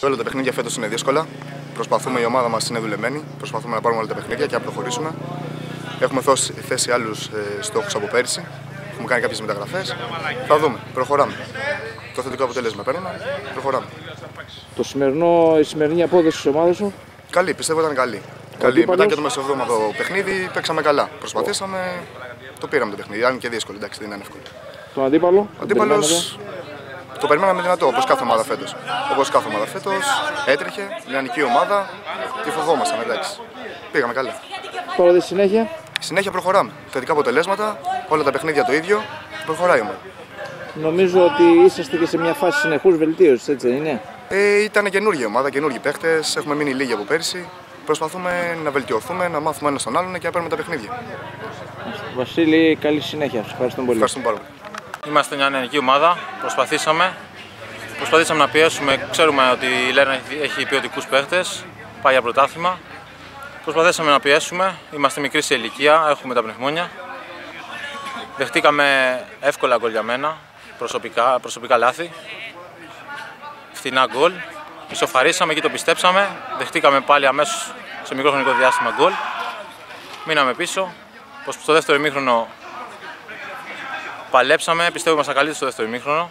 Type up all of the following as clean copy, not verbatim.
Όλα τα παιχνίδια φέτος είναι δύσκολα. Προσπαθούμε, η ομάδα μας είναι δουλεμένη. Προσπαθούμε να πάρουμε όλα τα παιχνίδια και να προχωρήσουμε. Έχουμε θέσει άλλους στόχους από πέρσι. Έχουμε κάνει κάποιες μεταγραφές. Θα δούμε. Προχωράμε. Το θετικό αποτέλεσμα παίρνουμε. Προχωράμε. Η σημερινή απόδοση της ομάδας σου. Καλή, πιστεύω ήταν καλή. Μετά και το μεσοβδόμαδο παιχνίδι παίξαμε καλά. Προσπαθήσαμε, το πήραμε το παιχνίδι. Αν και δύσκολο, εντάξει, δεν είναι εύκολο. Τον αντίπαλο. Ο αντίπαλος το περιμέναμε δυνατό, όπως κάθε ομάδα φέτος. Έτρεχε, νεανική ομάδα, τη φοβόμασταν, εντάξει. Πήγαμε καλά. Τώρα τη συνέχεια. Συνέχεια προχωράμε. Θετικά αποτελέσματα, όλα τα παιχνίδια το ίδιο, προχωράει η ομάδα. Νομίζω ότι είσαστε και σε μια φάση συνεχούς βελτίωσης, έτσι δεν είναι? Ήταν καινούργια ομάδα, καινούργιοι παίχτες, έχουμε μείνει λίγοι από πέρσι. Προσπαθούμε να βελτιωθούμε, να μάθουμε ένα τον άλλον και να παίρνουμε τα παιχνίδια. Βασίλη, καλή συνέχεια. Σας ευχαριστούμε πολύ. Ευχαριστούμε πάρα πολύ. Είμαστε μια νεανική ομάδα. Προσπαθήσαμε να πιέσουμε. Ξέρουμε ότι η Λέρνα έχει ποιοτικούς παίχτες. Πάει για πρωτάθλημα. Προσπαθήσαμε να πιέσουμε. Είμαστε μικροί σε ηλικία. Έχουμε τα πνευμόνια. Δεχτήκαμε εύκολα γκολ για μένα. Προσωπικά λάθη. Φθηνά γκολ. Ισοφαρίσαμε και το πιστέψαμε. Δεχτήκαμε πάλι αμέσως σε μικρό χρονικό διάστημα γκολ. Μείναμε πίσω. Στο δεύτερο ημίχρονο παλέψαμε. Πιστεύω ήμασταν καλύτεροι στο δεύτερο ημίχρονο.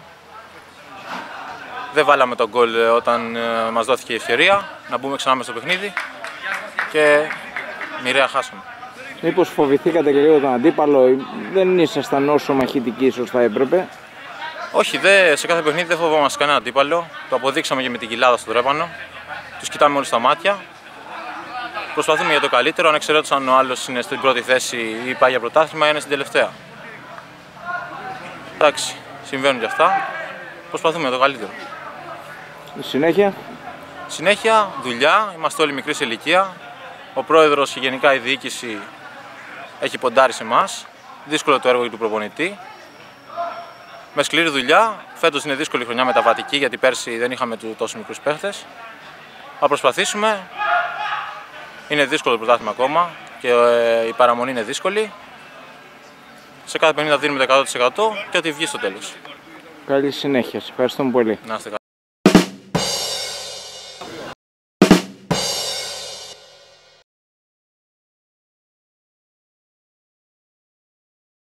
Δεν βάλαμε τον γκολ όταν μας δόθηκε η ευκαιρία να μπούμε ξανά μες στο παιχνίδι και μοιραία χάσαμε. Μήπως φοβηθήκατε και λίγο τον αντίπαλο, δεν ήσασταν όσο μαχητικοί ίσως θα έπρεπε? Όχι, σε κάθε παιχνίδι δεν φοβόμαστε κανένα αντίπαλο. Το αποδείξαμε και με την κοιλάδα στο τρέπανο. Τους κοιτάμε όλοι στα μάτια. Προσπαθούμε για το καλύτερο, ανεξαιρέτως αν ο άλλος είναι στην πρώτη θέση ή πάει για πρωτάθλημα ή είναι στην τελευταία. Εντάξει, συμβαίνουν και αυτά. Προσπαθούμε για το καλύτερο. Συνέχεια. Συνέχεια, δουλειά, είμαστε όλοι μικροί σε ηλικία. Ο πρόεδρος και γενικά η διοίκηση έχει ποντάρει σε εμάς. Δύσκολο το έργο του προπονητή. Με σκληρή δουλειά. Φέτος είναι δύσκολη χρονιά μεταβατική γιατί πέρσι δεν είχαμε τόσο μικρούς παίχτες. Θα προσπαθήσουμε. Είναι δύσκολο το πρωτάθλημα ακόμα και η παραμονή είναι δύσκολη. Σε κάθε παιχνίδι θα δίνουμε το 100% και ότι βγει στο τέλος. Καλή συνέχεια. Σας ευχαριστούμε πολύ. Να είστε καλά.